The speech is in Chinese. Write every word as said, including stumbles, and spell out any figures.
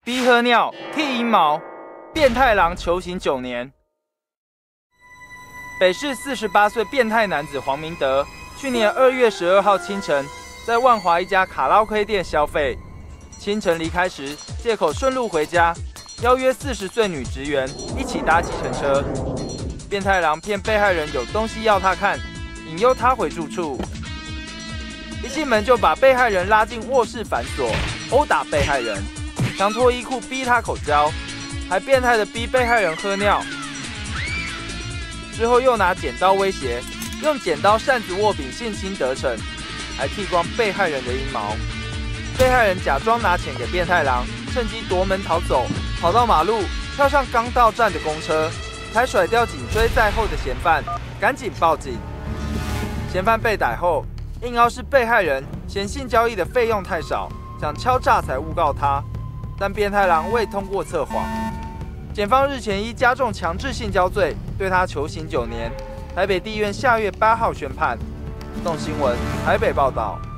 逼喝尿、剃阴毛，变态狼求刑九年。北市四十八岁变态男子黄明德，去年二月十二号清晨，在万华一家卡拉 OK 店消费。清晨离开时，借口顺路回家，邀约四十岁女职员一起搭计程车。变态狼骗被害人有东西要他看，引诱他回住处。一进门就把被害人拉进卧室反锁，殴打被害人，强脱衣裤逼他口交，还变态的逼被害人喝尿。之后又拿剪刀威胁，用剪刀扇子握柄性侵得逞，还剃光被害人的阴毛。被害人假装拿钱给变态狼，趁机夺门逃走，跑到马路，跳上刚到站的公车，才甩掉紧追在后的嫌犯，赶紧报警。嫌犯被逮后，硬凹是被害人嫌性交易的费用太少，想敲诈才诬告他，但变态狼未通过测谎。检方日前依加重强制性交罪，对他求刑九年。台北地院下月八号宣判。动新闻台北报道。